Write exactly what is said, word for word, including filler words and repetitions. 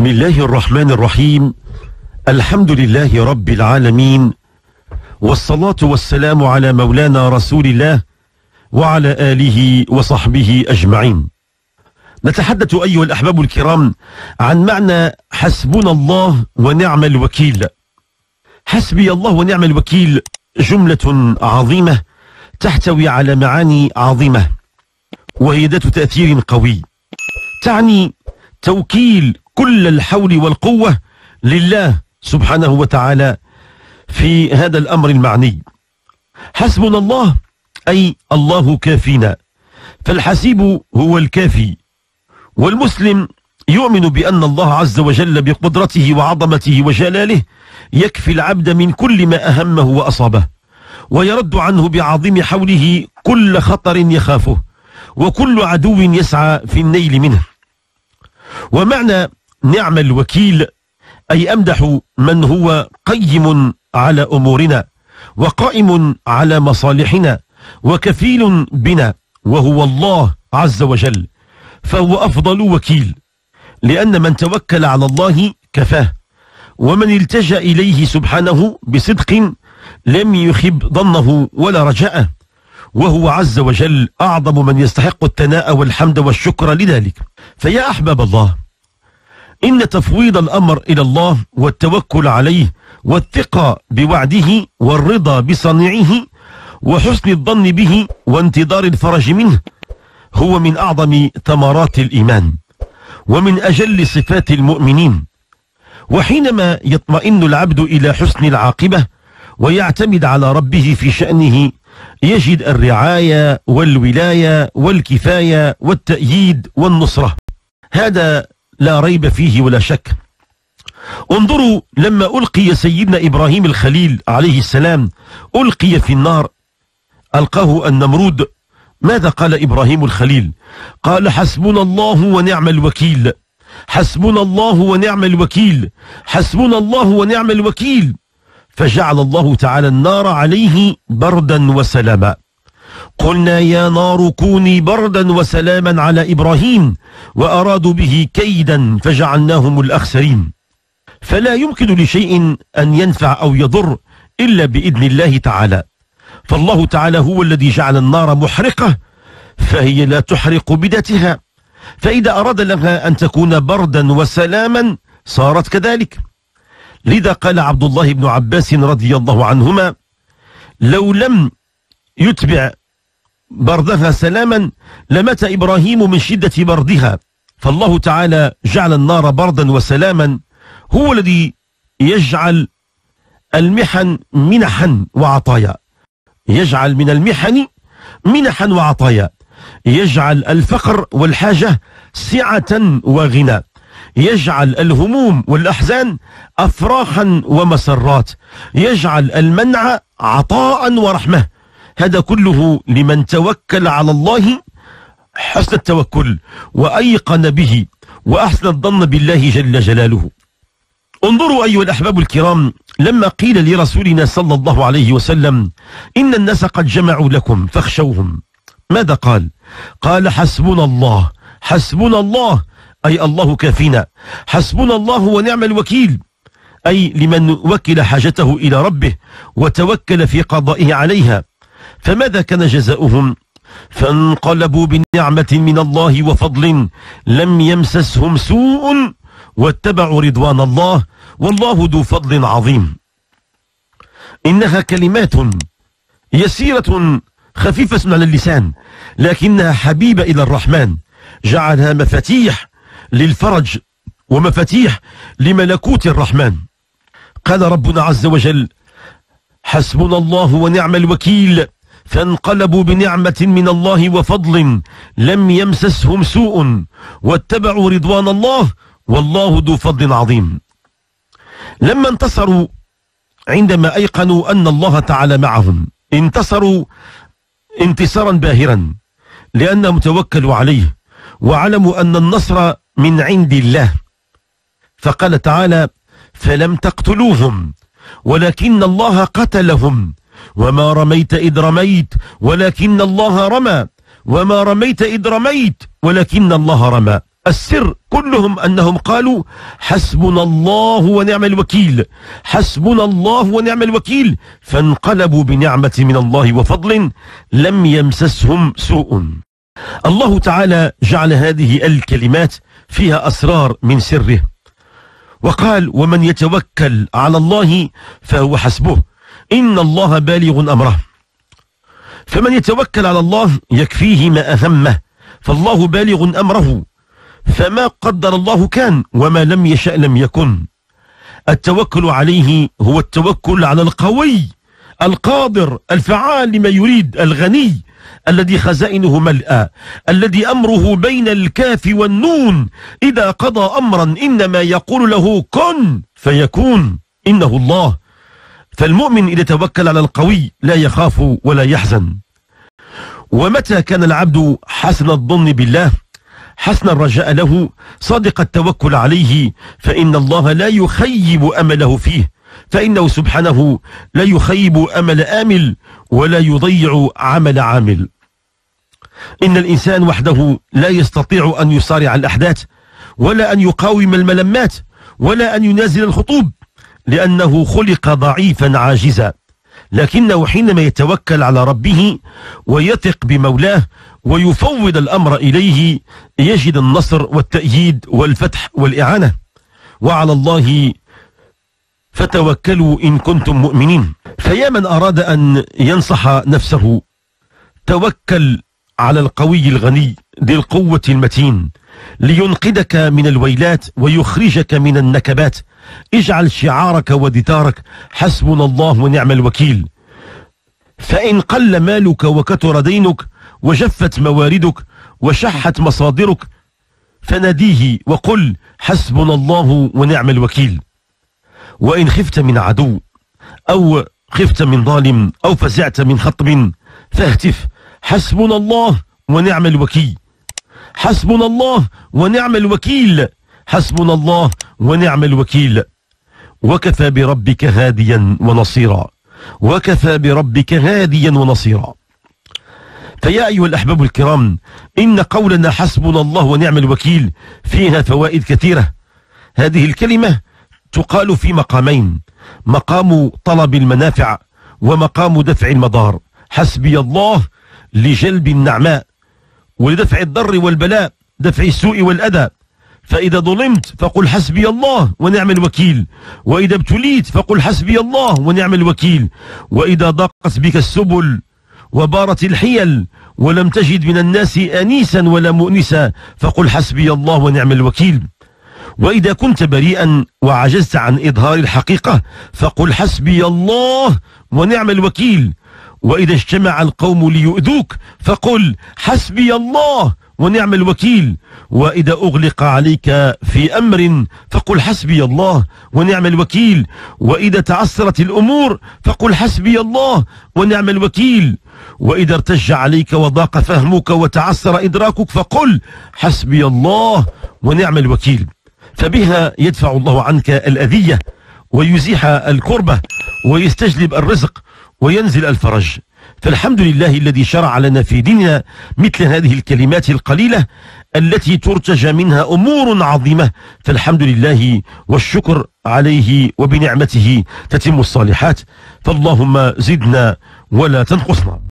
بسم الله الرحمن الرحيم. الحمد لله رب العالمين، والصلاة والسلام على مولانا رسول الله وعلى آله وصحبه أجمعين. نتحدث أيها الأحباب الكرام عن معنى حسبنا الله ونعم الوكيل. حسبي الله ونعم الوكيل جملة عظيمة تحتوي على معاني عظيمة، وهي ذات تأثير قوي، تعني توكيل كل الحول والقوة لله سبحانه وتعالى في هذا الأمر المعني. حسبنا الله أي الله كافينا، فالحسيب هو الكافي، والمسلم يؤمن بأن الله عز وجل بقدرته وعظمته وجلاله يكفي العبد من كل ما أهمه وأصابه، ويرد عنه بعظيم حوله كل خطر يخافه وكل عدو يسعى في النيل منه. ومعنى نعم الوكيل أي أمدح من هو قيم على أمورنا وقائم على مصالحنا وكفيل بنا، وهو الله عز وجل، فهو أفضل وكيل، لأن من توكل على الله كفاه، ومن التجأ إليه سبحانه بصدق لم يخب ظنه ولا رجاءه، وهو عز وجل أعظم من يستحق الثناء والحمد والشكر لذلك. فيا أحباب الله، إن تفويض الأمر إلى الله والتوكل عليه والثقة بوعده والرضا بصنيعه وحسن الظن به وانتظار الفرج منه هو من أعظم ثمرات الإيمان ومن أجل صفات المؤمنين. وحينما يطمئن العبد إلى حسن العاقبة ويعتمد على ربه في شأنه يجد الرعاية والولاية والكفاية والتأييد والنصرة، هذا لا ريب فيه ولا شك. انظروا لما ألقي سيدنا إبراهيم الخليل عليه السلام ألقي في النار، ألقاه النمرود، ماذا قال إبراهيم الخليل؟ قال حسبنا الله ونعم الوكيل، حسبنا الله ونعم الوكيل، حسبنا الله ونعم الوكيل. فجعل الله تعالى النار عليه بردا وسلاما. قلنا يا نار كوني بردا وسلاما على إبراهيم، وأرادوا به كيدا فجعلناهم الأخسرين. فلا يمكن لشيء أن ينفع أو يضر إلا بإذن الله تعالى، فالله تعالى هو الذي جعل النار محرقة، فهي لا تحرق بذاتها، فإذا أراد لها أن تكون بردا وسلاما صارت كذلك. لذا قال عبد الله بن عباس رضي الله عنهما: لو لم يتبع بردها سلاما لمات إبراهيم من شدة بردها. فالله تعالى جعل النار بردا وسلاما، هو الذي يجعل المحن منحا وعطايا، يجعل من المحن منحا وعطايا، يجعل الفقر والحاجة سعة وغنى، يجعل الهموم والأحزان أفراحا ومسرات، يجعل المنع عطاء ورحمة. هذا كله لمن توكل على الله حسن التوكل وأيقن به وأحسن الظن بالله جل جلاله. انظروا أيها الأحباب الكرام، لما قيل لرسولنا صلى الله عليه وسلم إن الناس قد جمعوا لكم فاخشوهم، ماذا قال؟ قال حسبنا الله، حسبنا الله أي الله كافينا، حسبنا الله ونعم الوكيل أي لمن وكل حاجته إلى ربه وتوكل في قضائه عليها. فماذا كان جزاؤهم؟ فانقلبوا بنعمة من الله وفضل لم يمسسهم سوء واتبعوا رضوان الله والله ذو فضل عظيم. إنها كلمات يسيرة خفيفة على اللسان، لكنها حبيبة إلى الرحمن، جعلها مفاتيح للفرج ومفاتيح لملكوت الرحمن. قال ربنا عز وجل: حسبنا الله ونعم الوكيل، فانقلبوا بنعمة من الله وفضل لم يمسسهم سوء واتبعوا رضوان الله والله ذو فضل عظيم. لما انتصروا عندما أيقنوا أن الله تعالى معهم، انتصروا انتصارا باهرا لأنهم توكلوا عليه وعلموا أن النصر من عند الله. فقال تعالى: فلم تقتلوهم ولكن الله قتلهم وما رميت إذ رميت ولكن الله رمى وما رميت إذ رميت ولكن الله رمى. السر كلهم أنهم قالوا حسبنا الله ونعم الوكيل، حسبنا الله ونعم الوكيل، فانقلبوا بنعمة من الله وفضل لم يمسسهم سوء. الله تعالى جعل هذه الكلمات فيها أسرار من سره، وقال ومن يتوكل على الله فهو حسبه إن الله بالغ أمره. فمن يتوكل على الله يكفيه ما أهمه، فالله بالغ أمره، فما قدر الله كان وما لم يشأ لم يكن. التوكل عليه هو التوكل على القوي القادر الفعال لما يريد، الغني الذي خزائنه ملأى، الذي أمره بين الكاف والنون، إذا قضى أمرا إنما يقول له كن فيكون، إنه الله. فالمؤمن إذا توكل على القوي لا يخاف ولا يحزن. ومتى كان العبد حسن الظن بالله، حسن الرجاء له، صادق التوكل عليه، فإن الله لا يخيب أمله فيه، فإنه سبحانه لا يخيب أمل آمل ولا يضيع عمل عامل. إن الإنسان وحده لا يستطيع أن يصارع الأحداث ولا أن يقاوم الملمات ولا أن ينازل الخطوب، لأنه خلق ضعيفا عاجزا. لكنه حينما يتوكل على ربه ويثق بمولاه ويفوض الأمر إليه يجد النصر والتأييد والفتح والإعانة. وعلى الله فتوكلوا إن كنتم مؤمنين. فيا من أراد أن ينصح نفسه، توكل على القوي الغني ذي القوة المتين لينقذك من الويلات ويخرجك من النكبات. اجعل شعارك ودثارك حسبنا الله ونعم الوكيل. فإن قل مالك وكثر دينك وجفت مواردك وشحت مصادرك فناديه وقل حسبنا الله ونعم الوكيل. وإن خفت من عدو أو خفت من ظالم أو فزعت من خطب فاهتف حسبنا الله ونعم الوكيل، حسبنا الله ونعم الوكيل، حسبنا الله ونعم الوكيل. وكفى بربك هاديا ونصيرا، وكفى بربك هاديا ونصيرا. فيا أيها الأحباب الكرام، إن قولنا حسبنا الله ونعم الوكيل فيها فوائد كثيرة. هذه الكلمة تقال في مقامين: مقام طلب المنافع ومقام دفع المضار. حسبي الله لجلب النعماء ولدفع الضر والبلاء، دفع السوء والأذى. فإذا ظلمت فقل حسبي الله ونعم الوكيل، وإذا ابتليت فقل حسبي الله ونعم الوكيل، وإذا ضاقت بك السبل وبارت الحيل ولم تجد من الناس أنيسا ولا مؤنسا فقل حسبي الله ونعم الوكيل. وإذا كنت بريئا وعجزت عن إظهار الحقيقة فقل حسبي الله ونعم الوكيل. وإذا اجتمع القوم ليؤذوك فقل حسبي الله ونعم الوكيل. وإذا أغلق عليك في أمر فقل حسبي الله ونعم الوكيل. وإذا تعسرت الأمور فقل حسبي الله ونعم الوكيل. وإذا ارتج عليك وضاق فهمك وتعسر إدراكك فقل حسبي الله ونعم الوكيل. فبها يدفع الله عنك الأذية ويزيح الكربة ويستجلب الرزق وينزل الفرج. فالحمد لله الذي شرع لنا في ديننا مثل هذه الكلمات القليلة التي ترتجى منها أمور عظيمة. فالحمد لله والشكر عليه وبنعمته تتم الصالحات. فاللهم زدنا ولا تنقصنا.